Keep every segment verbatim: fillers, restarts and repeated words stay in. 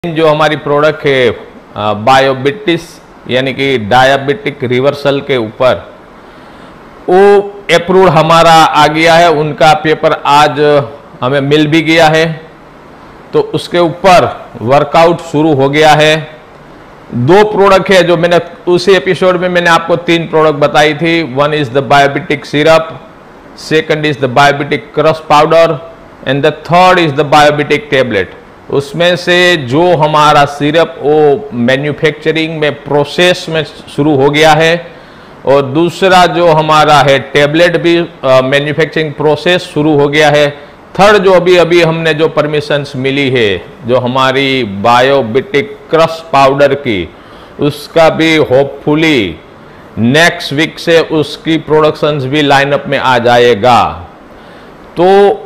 जो हमारी प्रोडक्ट है बायोबिटिस यानी कि डायबिटिक रिवर्सल के ऊपर वो अप्रूव हमारा आ गया है। उनका पेपर आज हमें मिल भी गया है, तो उसके ऊपर वर्कआउट शुरू हो गया है। दो प्रोडक्ट है जो मैंने उसी एपिसोड में मैंने आपको तीन प्रोडक्ट बताई थी। One is the biobitic syrup, second is the biobitic crush powder and the third is the biobitic tablet. उसमें से जो हमारा सिरप वो मैन्युफैक्चरिंग में प्रोसेस में शुरू हो गया है, और दूसरा जो हमारा है टेबलेट भी मैन्युफैक्चरिंग प्रोसेस शुरू हो गया है। थर्ड जो अभी अभी हमने जो परमिशंस मिली है जो हमारी बायोबिटिक क्रश पाउडर की, उसका भी होपफुली नेक्स्ट वीक से उसकी प्रोडक्शंस भी लाइनअप में आ जाएगा। तो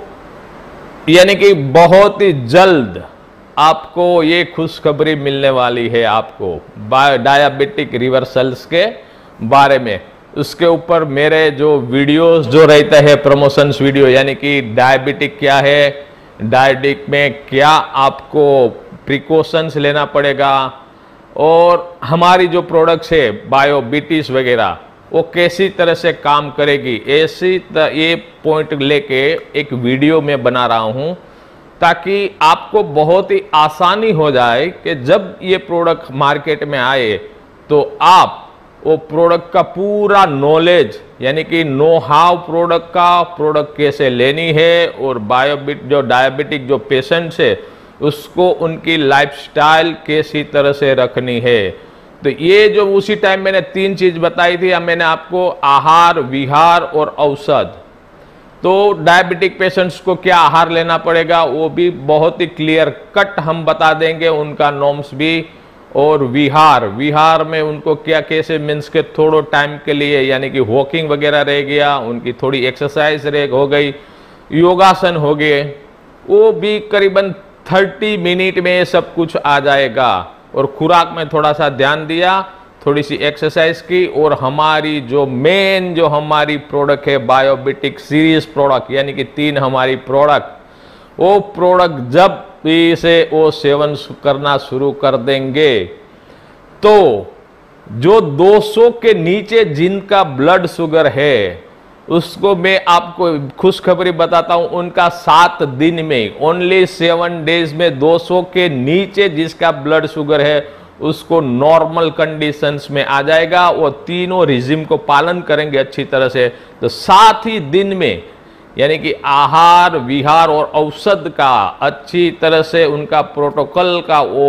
यानी कि बहुत ही जल्द आपको ये खुशखबरी मिलने वाली है आपको डायबिटिक रिवर्सल्स के बारे में। उसके ऊपर मेरे जो वीडियोस जो रहते हैं प्रमोशंस वीडियो, यानी कि डायबिटिक क्या है, डायबिटिक में क्या आपको प्रिकॉशंस लेना पड़ेगा, और हमारी जो प्रोडक्ट्स है बायोबिटिस वगैरह वो कैसी तरह से काम करेगी, ऐसी ये पॉइंट लेके एक वीडियो में बना रहा हूं, ताकि आपको बहुत ही आसानी हो जाए कि जब ये प्रोडक्ट मार्केट में आए तो आप वो प्रोडक्ट का पूरा नॉलेज, यानी कि नो हाउ प्रोडक्ट का, प्रोडक्ट कैसे लेनी है, और बायोबिट जो डायबिटिक जो पेशेंट्स है उसको उनकी लाइफस्टाइल कैसी तरह से रखनी है। तो ये जो उसी टाइम मैंने तीन चीज बताई थी, मैंने आपको आहार, विहार और औषध। तो डायबिटिक पेशेंट्स को क्या आहार लेना पड़ेगा वो भी बहुत ही क्लियर कट हम बता देंगे, उनका नॉर्म्स भी। और विहार विहार में उनको क्या कैसे मीन्स के थोड़ो टाइम के लिए, यानी कि वॉकिंग वगैरह रह गया, उनकी थोड़ी एक्सरसाइज रह हो गई, योगासन हो गए, वो भी करीबन थर्टी मिनट में सब कुछ आ जाएगा। और खुराक में थोड़ा सा ध्यान दिया, थोड़ी सी एक्सरसाइज की, और हमारी जो मेन जो हमारी प्रोडक्ट है बायोबिटिक सीरीज प्रोडक्ट, यानी कि तीन हमारी प्रोडक्ट, वो प्रोडक्ट जब इसे वो सेवन करना शुरू कर देंगे तो जो दो सौ के नीचे जिनका ब्लड शुगर है उसको मैं आपको खुशखबरी बताता हूं, उनका सात दिन में, ओनली सेवन डेज में दो सौ के नीचे जिसका ब्लड शुगर है उसको नॉर्मल कंडीशंस में आ जाएगा। वो तीनों रिजिम को पालन करेंगे अच्छी तरह से, तो सात ही दिन में, यानी कि आहार, विहार और औषध का अच्छी तरह से उनका प्रोटोकॉल का वो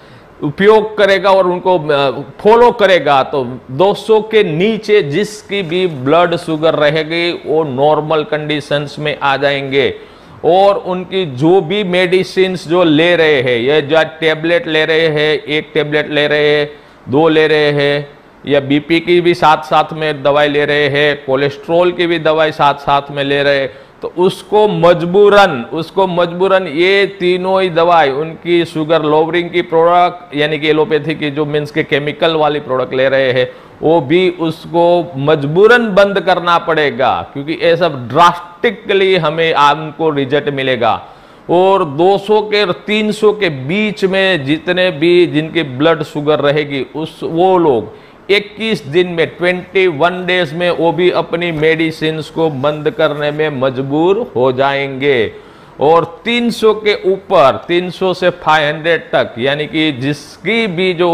उपयोग करेगा और उनको फॉलो करेगा, तो दो सौ के नीचे जिसकी भी ब्लड शुगर रहेगी वो नॉर्मल कंडीशंस में आ जाएंगे। और उनकी जो भी मेडिसिन जो ले रहे हैं, ये जो टेबलेट ले रहे हैं, एक टेबलेट ले रहे हैं, दो ले रहे हैं, या बीपी की भी साथ साथ में दवाई ले रहे हैं, कोलेस्ट्रॉल की भी दवाई साथ साथ में ले रहे हैं, तो उसको मजबूरन उसको मजबूरन ये तीनों ही दवाई, उनकी शुगर लोवरिंग की प्रोडक्ट, यानी कि एलोपैथी की जो मीन्स के केमिकल वाली प्रोडक्ट ले रहे हैं, वो भी उसको मजबूरन बंद करना पड़ेगा, क्योंकि ये सब ड्रास्टिकली हमें आपको रिजल्ट मिलेगा। और दो सौ के तीन सौ के बीच में जितने भी जिनकी ब्लड शुगर रहेगी उस वो लोग इक्कीस दिन में, इक्कीस डेज में वो भी अपनी मेडिसिन को बंद करने में मजबूर हो जाएंगे। और तीन सौ के ऊपर, तीन सौ से पाँच सौ तक, यानी कि जिसकी भी जो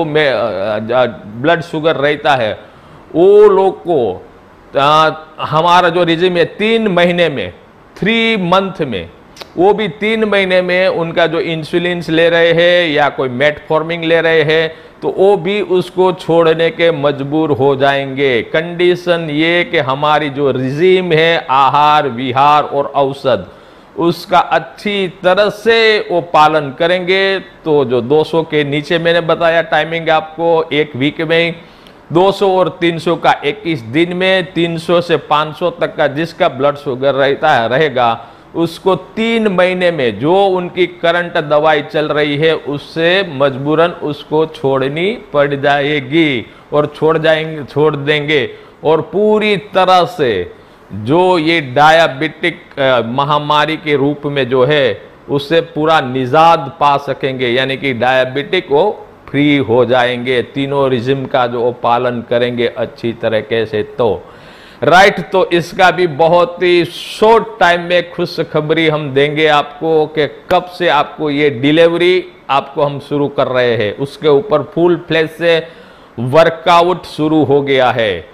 ब्लड शुगर रहता है वो लोग को आ, हमारा जो रिजिम है तीन महीने में, थ्री मंथ में, वो भी तीन महीने में उनका जो इंसुलिन ले रहे हैं या कोई मेटफॉर्मिन ले रहे हैं, तो वो भी उसको छोड़ने के मजबूर हो जाएंगे। कंडीशन ये कि हमारी जो रिजिम है आहार, विहार और औषध, उसका अच्छी तरह से वो पालन करेंगे, तो जो दो सौ के नीचे मैंने बताया टाइमिंग आपको, एक वीक में दो सौ और तीन सौ का इक्कीस दिन में, तीन सौ से पाँच सौ तक का जिसका ब्लड शुगर रहता है रहेगा उसको तीन महीने में जो उनकी करंट दवाई चल रही है उससे मजबूरन उसको छोड़नी पड़ जाएगी, और छोड़ जाएंगे छोड़ देंगे। और पूरी तरह से जो ये डायबिटिक महामारी के रूप में जो है उससे पूरा निजात पा सकेंगे, यानी कि डायबिटिक वो फ्री हो जाएंगे तीनों रिजिम का जो वो पालन करेंगे अच्छी तरीके से। तो राइट right, तो इसका भी बहुत ही शॉर्ट टाइम में खुशखबरी हम देंगे आपको कि कब से आपको ये डिलीवरी आपको हम शुरू कर रहे हैं, उसके ऊपर फुल फ्लैश से वर्कआउट शुरू हो गया है।